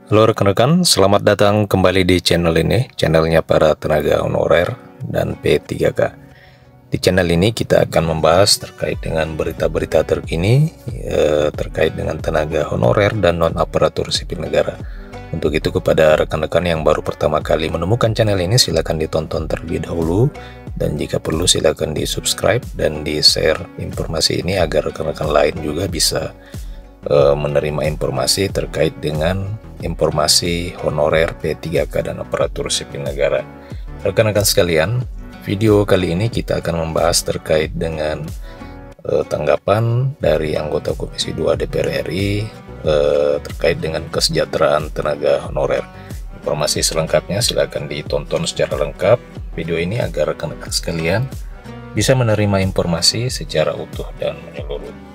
Halo rekan-rekan, selamat datang kembali di channel ini, channelnya para tenaga honorer dan P3K. Di channel ini kita akan membahas terkait dengan berita-berita terkini terkait dengan tenaga honorer dan non-aparatur sipil negara. Untuk itu kepada rekan-rekan yang baru pertama kali menemukan channel ini, silakan ditonton terlebih dahulu, dan jika perlu silakan di-subscribe dan di-share informasi ini agar rekan-rekan lain juga bisa menerima informasi terkait dengan informasi honorer P3K dan aparatur sipil negara. Rekan-rekan sekalian, video kali ini kita akan membahas terkait dengan tanggapan dari anggota Komisi 2 DPR RI terkait dengan kesejahteraan tenaga honorer. Informasi selengkapnya silakan ditonton secara lengkap video ini agar rekan-rekan sekalian bisa menerima informasi secara utuh dan menyeluruh.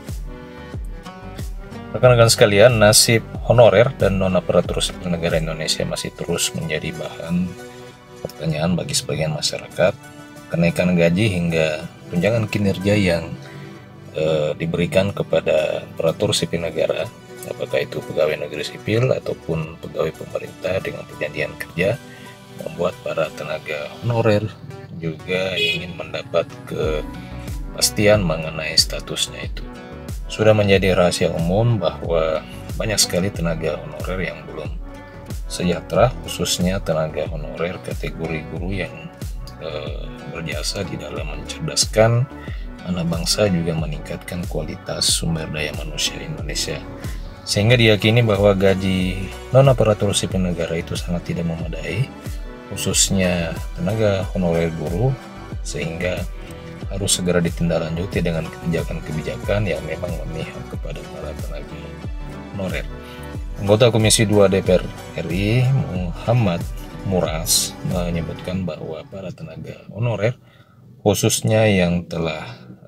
Rekan-rekan sekalian, nasib honorer dan non-aparatur sipil negara Indonesia masih terus menjadi bahan pertanyaan bagi sebagian masyarakat. Kenaikan gaji hingga tunjangan kinerja yang diberikan kepada aparatur sipil negara, apakah itu pegawai negeri sipil ataupun pegawai pemerintah dengan perjanjian kerja, membuat para tenaga honorer juga ingin mendapat kepastian mengenai statusnya itu. Sudah menjadi rahasia umum bahwa banyak sekali tenaga honorer yang belum sejahtera, khususnya tenaga honorer kategori guru yang berjasa di dalam mencerdaskan anak bangsa, juga meningkatkan kualitas sumber daya manusia Indonesia. Sehingga diyakini bahwa gaji non-aparatur sipil negara itu sangat tidak memadai, khususnya tenaga honorer guru, sehingga harus segera ditindaklanjuti dengan kebijakan-kebijakan yang memang memihak kepada para tenaga honorer. Anggota Komisi 2 DPR RI Muhammad Muras menyebutkan bahwa para tenaga honorer, khususnya yang telah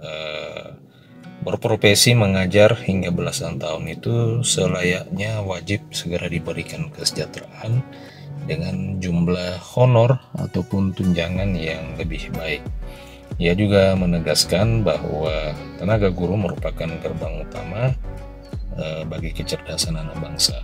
berprofesi mengajar hingga belasan tahun, itu selayaknya wajib segera diberikan kesejahteraan dengan jumlah honor ataupun tunjangan yang lebih baik. Ia juga menegaskan bahwa tenaga guru merupakan gerbang utama bagi kecerdasan anak bangsa.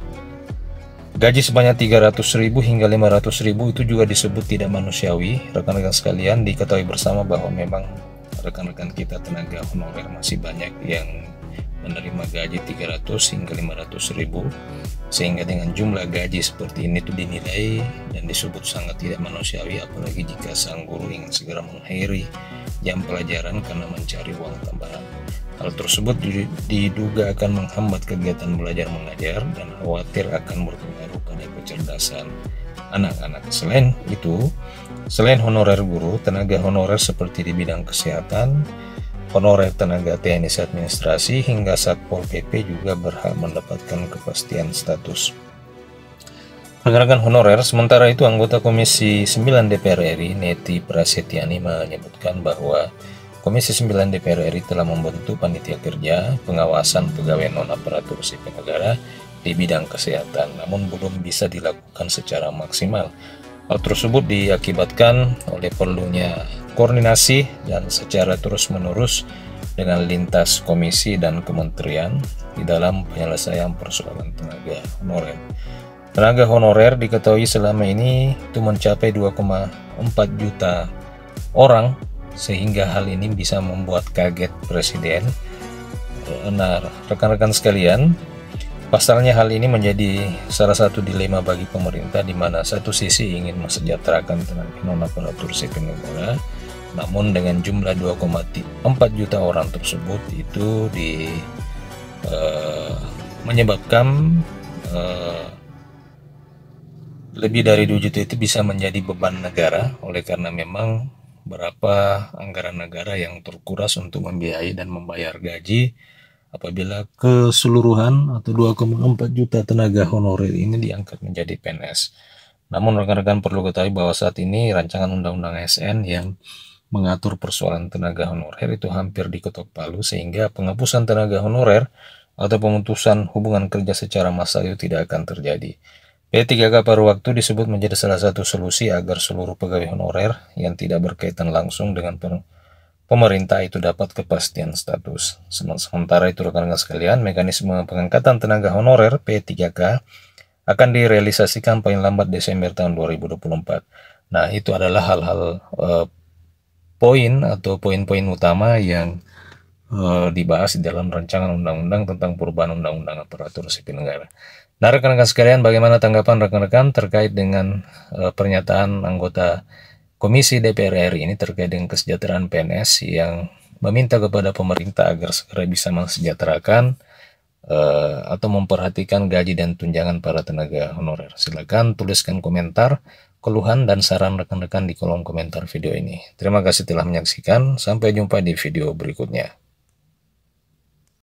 Gaji sebanyak 300.000 hingga 500.000 itu juga disebut tidak manusiawi. Rekan-rekan sekalian, diketahui bersama bahwa memang rekan-rekan kita tenaga honorer masih banyak yang menerima gaji 300 hingga 500.000, sehingga dengan jumlah gaji seperti ini itu dinilai dan disebut sangat tidak manusiawi, apalagi jika sang guru ingin segera mengakhiri jam pelajaran karena mencari uang tambahan. Hal tersebut diduga akan menghambat kegiatan belajar mengajar dan khawatir akan berpengaruh pada kecerdasan anak-anak. Selain itu, selain honorer guru, tenaga honorer seperti di bidang kesehatan, honorer tenaga teknis administrasi hingga Satpol PP juga berhak mendapatkan kepastian status. Rekan-rekan honorer, sementara itu anggota Komisi 9 DPR RI Neti Prasetyani menyebutkan bahwa Komisi 9 DPR RI telah membentuk panitia kerja pengawasan pegawai non-aparatur sipil negara di bidang kesehatan, namun belum bisa dilakukan secara maksimal. Hal tersebut diakibatkan oleh perlunya koordinasi dan secara terus-menerus dengan lintas komisi dan kementerian di dalam penyelesaian persoalan tenaga honorer. Tenaga honorer diketahui selama ini itu mencapai 2,4 juta orang, sehingga hal ini bisa membuat kaget Presiden. Nah, rekan-rekan sekalian, pasalnya hal ini menjadi salah satu dilema bagi pemerintah, di mana satu sisi ingin mesejahterakan tenaga non-aparatur sipil negara, namun dengan jumlah 2,4 juta orang tersebut itu menyebabkan lebih dari 2 juta itu bisa menjadi beban negara, oleh karena memang berapa anggaran negara yang terkuras untuk membiayai dan membayar gaji apabila keseluruhan atau 2,4 juta tenaga honorer ini diangkat menjadi PNS. Namun rekan-rekan perlu ketahui bahwa saat ini rancangan undang-undang ASN yang mengatur persoalan tenaga honorer itu hampir diketok palu, sehingga penghapusan tenaga honorer atau pemutusan hubungan kerja secara massal itu tidak akan terjadi. P3K paruh waktu disebut menjadi salah satu solusi agar seluruh pegawai honorer yang tidak berkaitan langsung dengan pemerintah itu dapat kepastian status. Sementara itu rekan-rekan sekalian, mekanisme pengangkatan tenaga honorer P3K akan direalisasikan paling lambat Desember tahun 2024. Nah, itu adalah hal-hal poin atau poin-poin utama yang dibahas di dalam rancangan undang-undang tentang perubahan undang-undang aparatur sipil negara. Nah, rekan-rekan sekalian, bagaimana tanggapan rekan-rekan terkait dengan pernyataan anggota Komisi DPR RI ini terkait dengan kesejahteraan PNS yang meminta kepada pemerintah agar segera bisa mensejahterakan atau memperhatikan gaji dan tunjangan para tenaga honorer? Silakan tuliskan komentar, keluhan, dan saran rekan-rekan di kolom komentar video ini. Terima kasih telah menyaksikan. Sampai jumpa di video berikutnya.